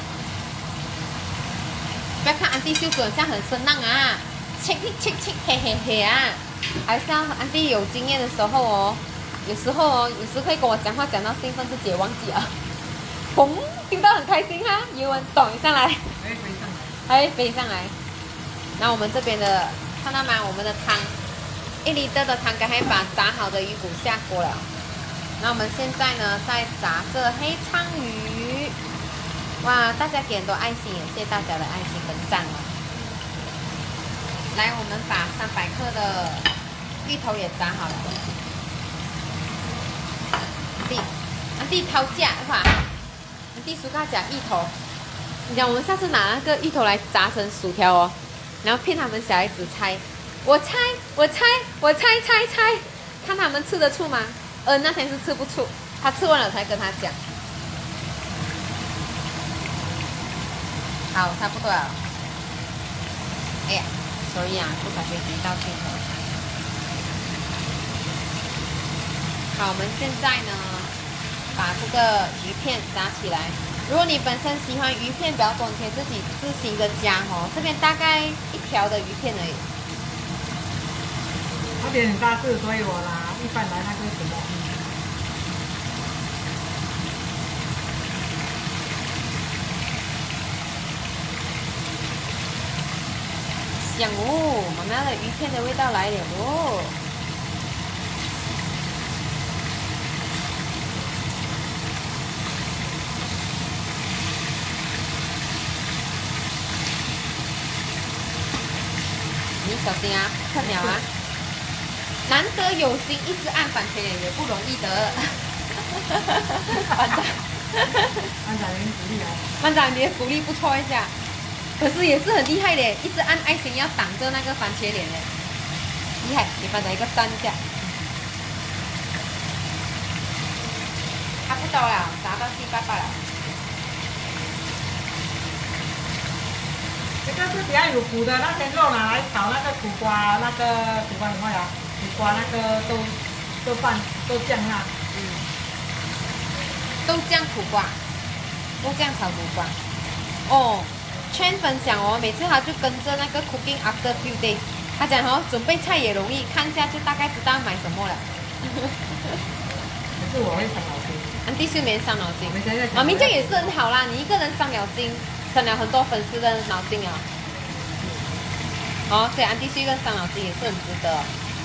不要看安迪秀煮像很生浪啊，切嘿嘿嘿啊！还是要安迪有经验的时候哦，有时会跟我讲话讲到兴奋自己也忘记了，嘣，听到很开心哈，油温咚一上来，还会飞上来。那我们这边的看到吗？我们的汤，1litre的汤刚才把炸好的鱼骨下锅了。那我们现在呢，在炸这黑鲳鱼。哇，大家给很多爱心，也谢谢大家的爱心跟赞哦。来，我们把300克的芋头也炸好了。安弟掏价是吧？安弟苏嘎讲芋头，你讲我们下次拿那个芋头来炸成薯条哦，然后骗他们小孩子猜，我猜，看他们吃得出吗？那天是吃不出，他吃完了才跟他讲。好，差不多了。哎呀，sorry啊，不小心移到镜头。好，我们现在呢，把这个鱼片炸起来。如果你本身喜欢鱼片比较多，你可以自己自行的加哦。这边大概1条的鱼片而已。 那边很大只，所以我拿一般来那个什么。 香哦，妈妈的鱼片的味道来了哦。你小心啊，看鸟啊！难得有心一直按番茄脸也不容易的。班长， 班长您鼓励啊！ 班长，你的鼓励不错一下。可是也是很厉害的，一直按爱心要挡着那个番茄脸的，厉害！给班长一个赞一下。差不多了，炸到7、8把了。 这个是比较有骨的，那些肉拿来炒那个苦瓜，那个苦瓜什么呀？苦瓜那个豆酱啊。 豆酱苦瓜，豆酱炒苦瓜。哦。圈分享哦，每次他就跟着那个 Cooking After Few Days， 他讲哦，准备菜也容易，看一下就大概知道买什么了。 可是我会伤脑筋。 安迪睡眠伤脑筋，妈咪这也是很好啦，你一个人伤脑筋，伤了很多粉丝的脑筋啊。哦，所以安迪睡一个伤脑筋也是很值得。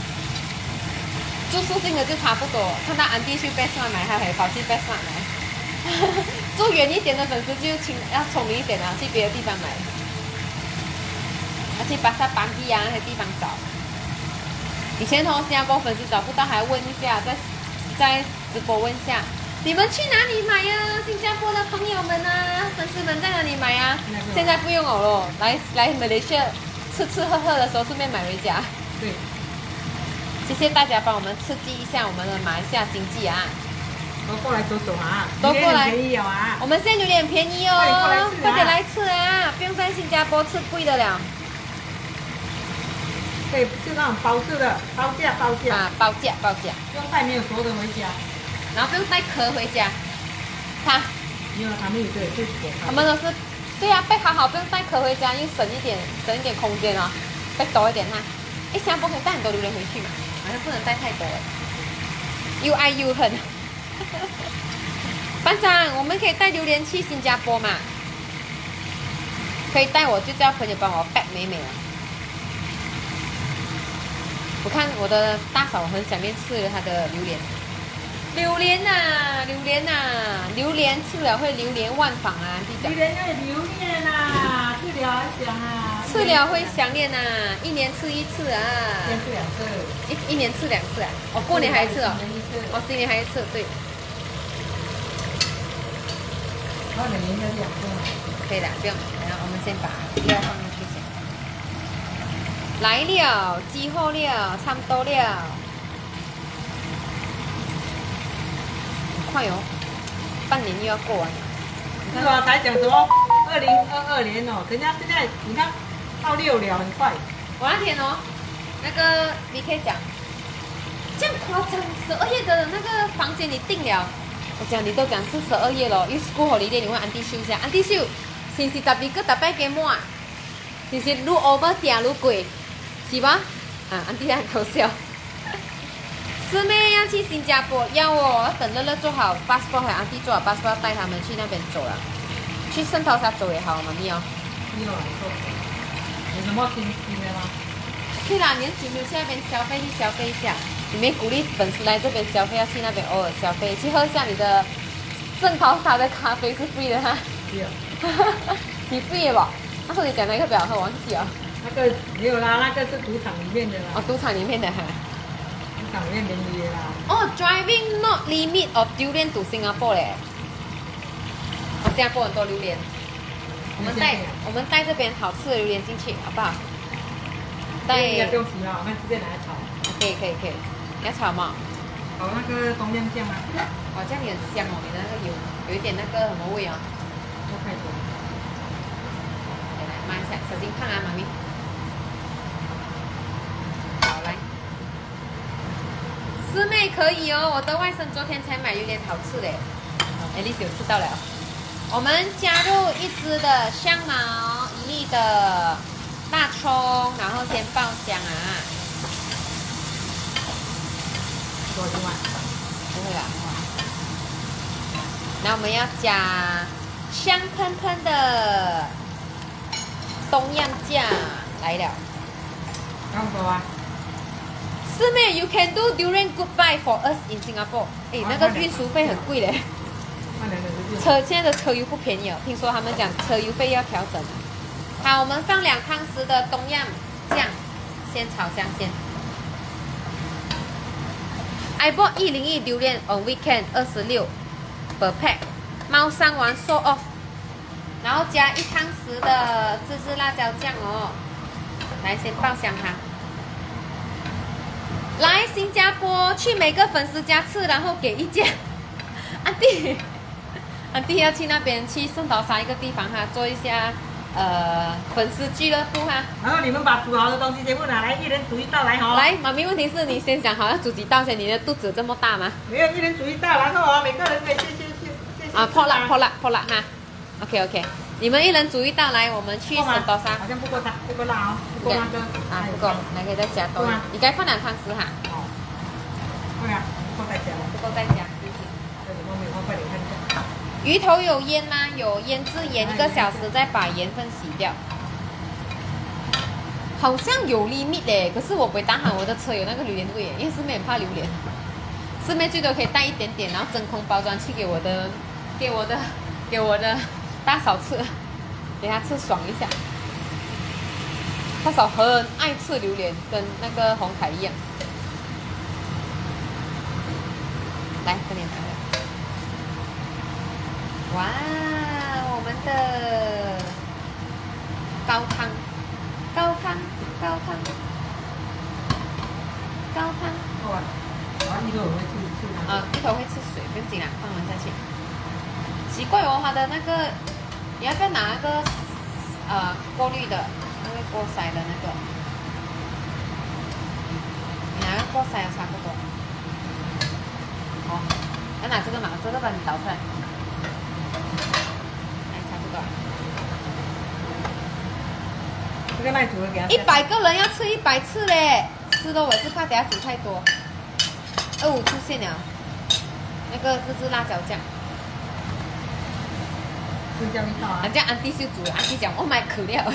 住附近的就差不多，看到安迪去 Best One 买，他会跑去 Best One 买。住远一点的粉丝就要聪明一点啊，去别的地方买，要去巴萨邦地啊那些地方找。以前新加坡粉丝找不到，还问一下，在直播问一下，你们去哪里买呀？新加坡的朋友们啊，粉丝们在哪里买呀？现在不用了，来马来西亚吃喝喝的时候顺便买回家。 对， 谢谢大家帮我们刺激一下我们的马来西亚经济啊！ 都过来走走啊！ 都过来， 便宜有啊！ 我们现在榴莲便宜哦，快点来吃啊！不用在新加坡吃贵的了。 对，就那种包式的，包价。 啊，包价。 不用带没有熟的回家， 然后不用带壳回家。他， 因为他们有的也是给他们都是，对呀，备好不用带壳回家，又省一点空间哦，备多一点哈。新加坡可以带很多榴莲回去嘛，好像不能带太多，又爱又恨。班长，我们可以带榴莲去新加坡嘛？可以带，我就叫朋友帮我 pack 美美了。我看我的大嫂很想念吃她的榴莲。榴莲吃了会流连忘返啊！ 榴莲会留念啊，吃了还想啊。 吃了会想念啊，1年吃1次啊。 1年吃2次。 一年吃2次啊？哦，过年还一次哦。哦，新年还一次，对。 每年应该是2次。 可以的，不用。然后我们先把料放进去先。来了，鸡货料，差不多了。很快哦，半年又要过完了。 是啊，才讲什么2022年哦，人家现在你看到6了，很快。 我那天哦，那个你可以讲，这样夸张，12月的那个房间你订了我讲你都讲是12月咯，又 school holiday，你问安迪秀一下，安迪秀，星期12个大摆给满，就是愈 over 定愈贵，是吧？啊，安迪很搞笑。师妹要去新加坡，要哦，等乐乐做好 passport 和安迪做好 passport， 带他们去那边走了，去圣淘沙走也好，妈咪哦。 你有来做？有什么新的吗？ 对啦，年轻人去那边消费去消费一下，你没鼓励粉丝来这边消费，要去那边偶尔消费，去喝一下你的圣淘沙的咖啡是 free 的哈。 对。 你 free 的吧？那时候你讲哪个比较好，忘记了。 那个没有啦，那个是赌场里面的啦。 哦，赌场里面的哈。 赌场里面免约啦。 哦 ，driving not limit of durian to Singapore 嘞。新加坡很多榴莲。我们带这边好吃的榴莲进去，好不好？带。 应该不用洗了，我们直接拿来炒。 可以。你要炒吗？ 炒那个东阳酱啊。 哦，这样也很香哦，你的那个有一点那个什么味啊？ 不太多。 来慢一下，小心烫啊，妈咪。好，来。师妹可以哦，我的外甥昨天才买榴莲，好吃嘞。哎，丽丝有吃到了。我们加入1支的香茅，1粒的大葱，然后先爆香啊。 多少万？ 不会啦。然后我们要加香喷喷的东阳酱来了。 刚多啊。 师妹 ，You can do durian goodbye for us in Singapore。哎，那个运输费很贵嘞。现在的车油不便宜哦，听说他们讲车油费要调整。好，我们放2汤匙的东阳酱，先炒香先。I bought 101榴莲 on weekend 26 per pack， 猫上完 sold off， 然后加1汤匙的自制辣椒酱哦，来先爆香它。来新加坡去每个粉丝家吃，然后给意见。安迪要去那边去圣淘沙一个地方哈，做一下粉丝俱乐部哈。 然后你们把煮好的东西全部拿来，一人煮1道来哈。 来，妈咪，问题是你先讲好要煮几道先，你的肚子这么大吗？ 没有，一人煮1道，然后每个人可以谢。 啊，破辣哈。OK， 你们1人煮1道来，我们去圣淘沙。 好像不够辣哦，不够那个。 啊，不够，还可以再加多。你该放2汤匙哈。 哦。对啊，不够再加。 不够再加。 这怎么没有放快点看一下？ 鱼头有腌吗？有腌制盐1个小时，再把盐分洗掉。好像有 limit 嘞，可是我不会打喊我的车有那个榴莲味耶，因为师妹很怕榴莲。师妹最多可以带一点点，然后真空包装去给我的大嫂吃，给她吃爽一下。大嫂很爱吃榴莲，跟那个红凯一样。来，快点拿来。哇，我们的高汤。 芋头会吃啊，芋头会吃水，不用紧啦，放完下去。奇怪哦，它的那个，你要不要拿那个过滤的，那个过筛的那个？你拿个过筛的差不多。好，要拿这个嘛，这个把你倒出来。差不多。 这个耐煮的给他。 100个人要吃100次嘞，吃的我是怕等下煮太多。哦，出现了，那个自制辣椒酱。 是叫一道啊。 人家安迪就煮了，安迪讲我买可料。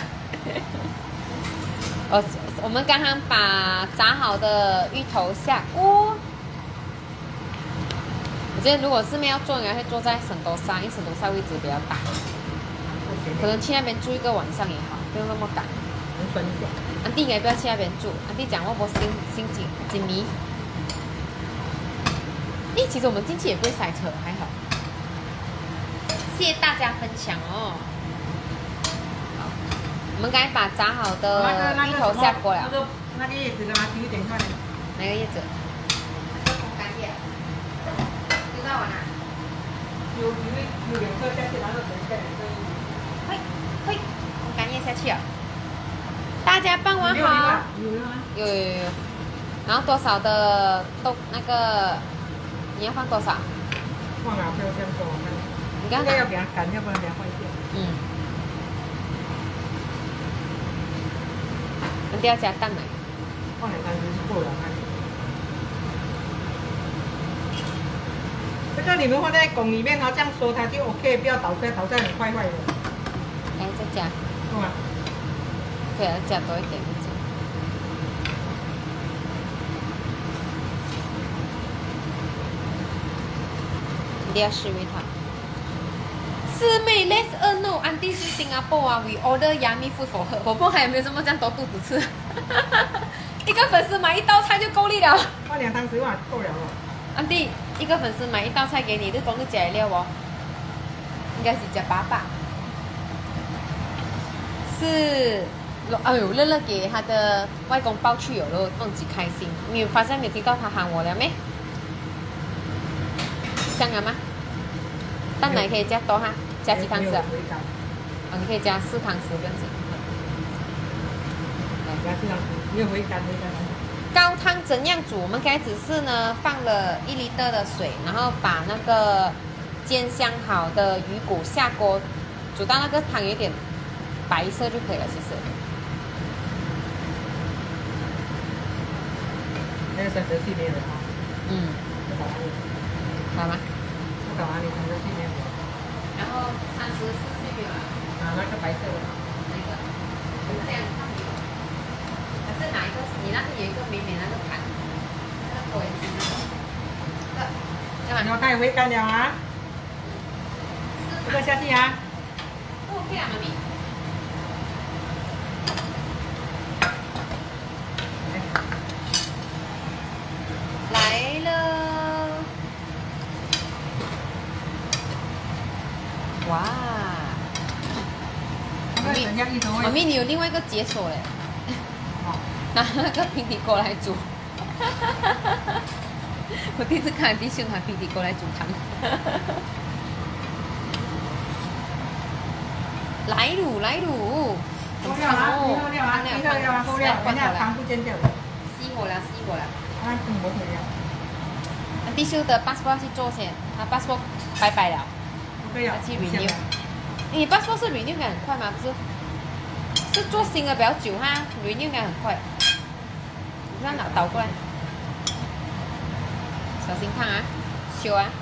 我们刚刚把炸好的芋头下锅。我觉得如果是妹要做，应该会做在圣淘沙，因为圣淘沙位置比较大，可能去那边住1个晚上也好，不用那么赶。 很酸一点。 安迪应该不要去那边住，安迪讲我不心紧迷。其实我们进去也不会塞车，还好。谢谢大家分享哦。好，我们刚才把炸好的芋头下锅了。 那个叶子的吗？丢一点快点。 哪个叶子？红干叶。丢到完了。 有2颗下去，然后等一下2颗。 会，红干叶下去了。大家傍晚好。有。然后多少的豆那个？你要放多少？ 忘了，不要这样做，我看。 你刚应该要给它干，要不然给它坏掉。 嗯，一定要加蛋奶。 放两汤匙就够了，看。这个你们放在拱里面，然后这样收它就 OK， 不要倒出来，倒出来很坏坏的。 哎，再加。 懂吗？ 可以了，加多一点。一定要试味它。师妹 ，Let's no， Auntie 是 Singapore 啊 ，We order yummy food for her。婆婆还有没有什么这样多肚子吃？一个粉丝买一道菜就够力了。 放两汤匙哇，够了了。 Auntie，一个粉丝买一道菜给你，你讲你吃了哦？应该是吃8吧。是，哎呦，乐乐给他的外公抱去有了，超级开心。你有发现没有听到他喊我了没？香了吗？蛋奶可以加多哈，加几汤匙啊？哦，你可以加4汤匙这样子。 加4汤匙，没有回甘。 高汤怎样煮？我们刚才只是呢放了1litre的水，然后把那个煎香好的鱼骨下锅，煮到那个汤有点白色就可以了。其实。 那个三色系没有了哈。 嗯。好吗？ 不搞哪里三色系没有。 然后34系没有了。 啊，那个白色的。 哪一个？这两个没有。还是哪一个？你那边有一个美美那个盘，那个果园机那个。干嘛？ 然后它也回甘了啊。这个下去啊。 OK 啊，妈咪。来了。哇！妈咪，你有另外一个解锁嘞，拿那个平底锅来煮。我第一次看弟兄拿平底锅来煮汤。来卤，来卤。 够了啊！够了，人家汤不煎掉的。 熄火了，熄火了。 啊，没回了。 弟兄的 passport 去做先，他 passport 拜拜了。 要去 renew， 你 passport 是 renew 应该很快吗？不是，是做新的比较久哈 ，renew 应该很快。你看倒过来，小心烫啊，修啊！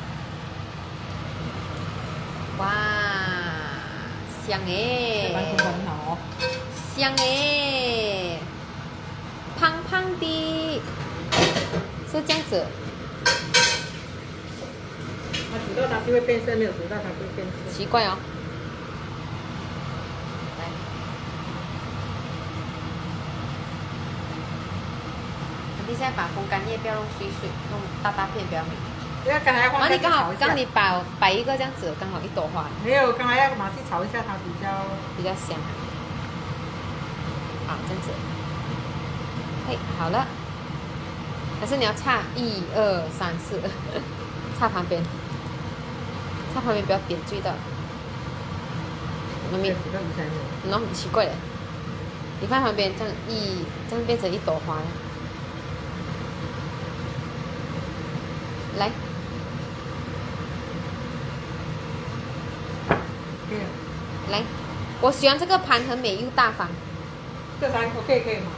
哇，香诶！香诶，胖胖的，是这样子。 煮到它就会变色，没有煮到它就会变色。 奇怪哦。来，你现在把风干叶不要弄碎碎，弄大片不要美。 因为刚才你刚好你摆一个这样子，刚好一朵花。 没有，刚才要马上炒一下，它比较香。好，这样子。嘿，好了。可是你要插1、2、3、4，插旁边。它旁边不要点缀到，妈咪，喏，很奇怪的。你看旁边这样变成一朵花了。来，来，我喜欢这个盘很美又大方。 这盘 OK 可以吗？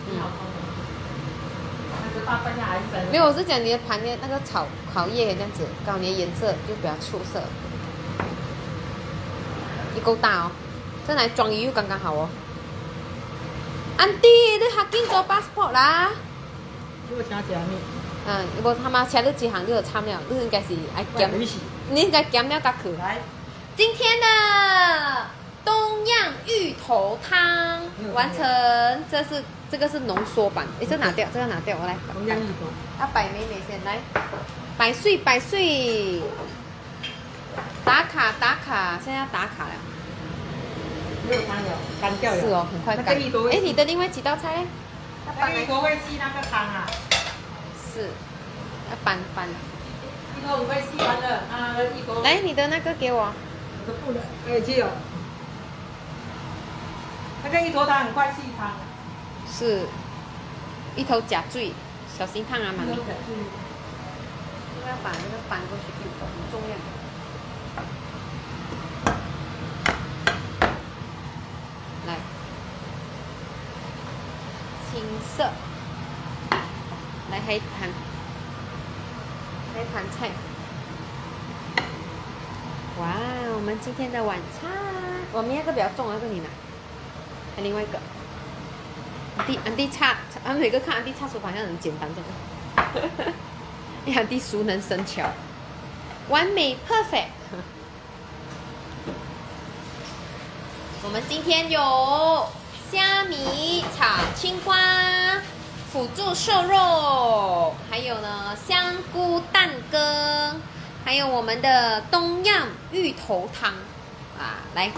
没有，我是讲你的盘的那个烤叶这样子，刚好你的颜色就比较出色。也够大哦，这来装鱼又刚刚好哦。安迪，你下緊做 passport 啦？ 我請食咩？ 無他媽請你幾行你就參了，你應該是愛減，你應該減了甲去。來，今天的东阳芋头汤完成，这个是浓缩版，这拿掉，这个拿掉，我来。 东阳芋头。 摆美美先来，百岁，打卡，现在要打卡了。 没有汤了，干掉了。 是哦，很快干。哎，你的另外几道菜呢？ 那芋头会吸那个汤啊。 是，要拌。 芋头会吸完了，芋头。 来，你的那个给我。 我的不能，去哦。那个芋头汤很快吸汤。是， 芋头假水，小心烫啊，妈咪。 要把这个翻过去，很重要。来，青色，来黑盘菜。哇，我们今天的晚餐，我们那个比较重，那个你拿，还另外一个。安迪擦，每个看安迪擦厨房好像很简单这个。安迪熟能生巧，完美 perfect。我们今天有虾米炒青瓜、辅助瘦肉，还有呢香菇蛋羹，还有我们的东阳芋头汤啊，来，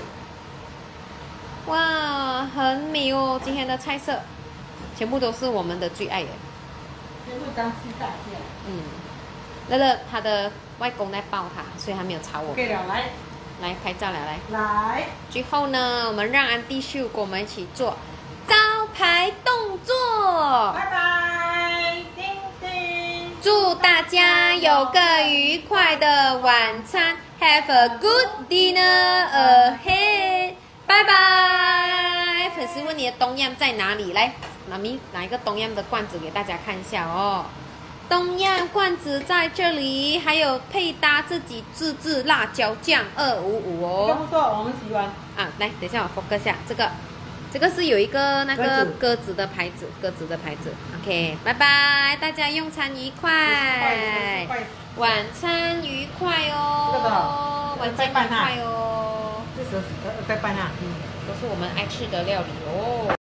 哇，很美哦！今天的菜色全部都是我们的最爱的， 全部当鸡大酱。 那个他的外公在抱他，所以他没有吵我。 可以了， 来拍照了， 来。 最后呢，我们让安迪秀跟我们一起做招牌动作。 拜拜，叮叮。 祝大家有个愉快的晚餐 ，Have a good dinner ahead。拜拜。粉丝问你的东阳在哪里？来，妈咪拿一个东阳的罐子给大家看一下哦。东阳罐子在这里，还有配搭自己自制辣椒酱255哦。 这个不错，我们喜欢。 啊，来，等一下我 focus 下这个是有一个那个鸽子的牌子，OK， 拜拜，大家用餐愉快，晚餐愉快哦，晚餐愉快哦， 这是在办啊， 都是我们爱吃的料理哦。